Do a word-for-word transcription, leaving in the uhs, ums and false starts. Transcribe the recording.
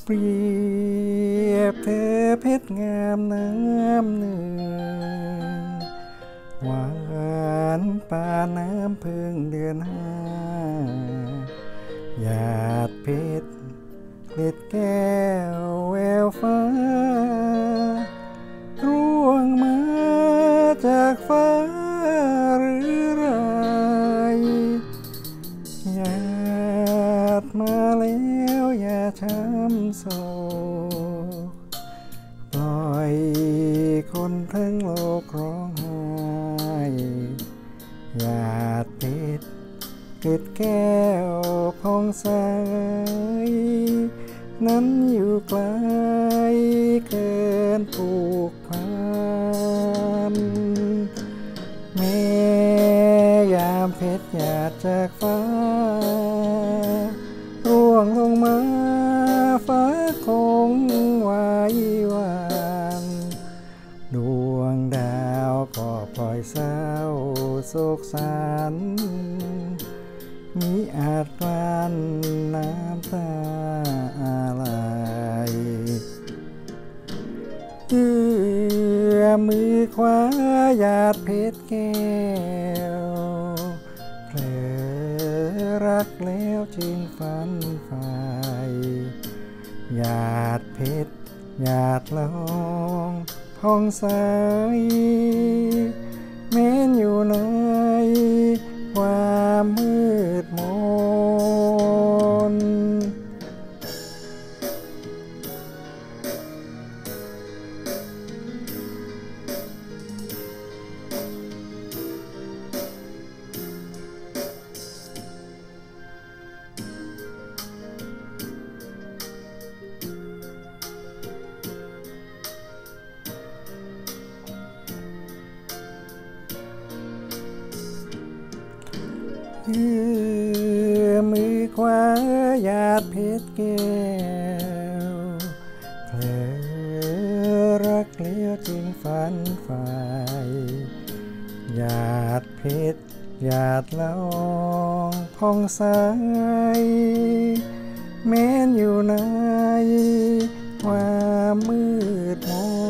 เปรียบเธอเพชรงามน้ำหนึ่งหวานปานน้ำพึ่งเดือนห้าหยาดเพชรเกล็ดแก้วแววฟ้าร่วงมาจากฟ้าหรือไรหยาดมาแล้วอย่าช้ำโศกปล่อยคนทั้งโลกร้องไห้หยาดเพชรเกล็ดแก้วพองใสนั้นอยู่ไกลเกินผูกพันแม้ยามเพชรหยาดจากฟ้าร่วงลงมาฟ้าคงไว้วานดวงดาวก็ปล่อยเศร้าโศกสันมิอาจกลั้นน้ำตาอะไรเอื้อมือคว้าหยาดเพชรแก้วเผลอรักแล้วจึงฝันใฝ่หยาดเพชรหยาดลองพองใสแม้นอยู่ในความมืดมนเอื้อมือคว้าหยาดเพชรแก้วเผลอรักแล้วจึงฝันใฝ่หยาดเพชรหยาดละอองพองใสแม้นอยู่ในความมืดมน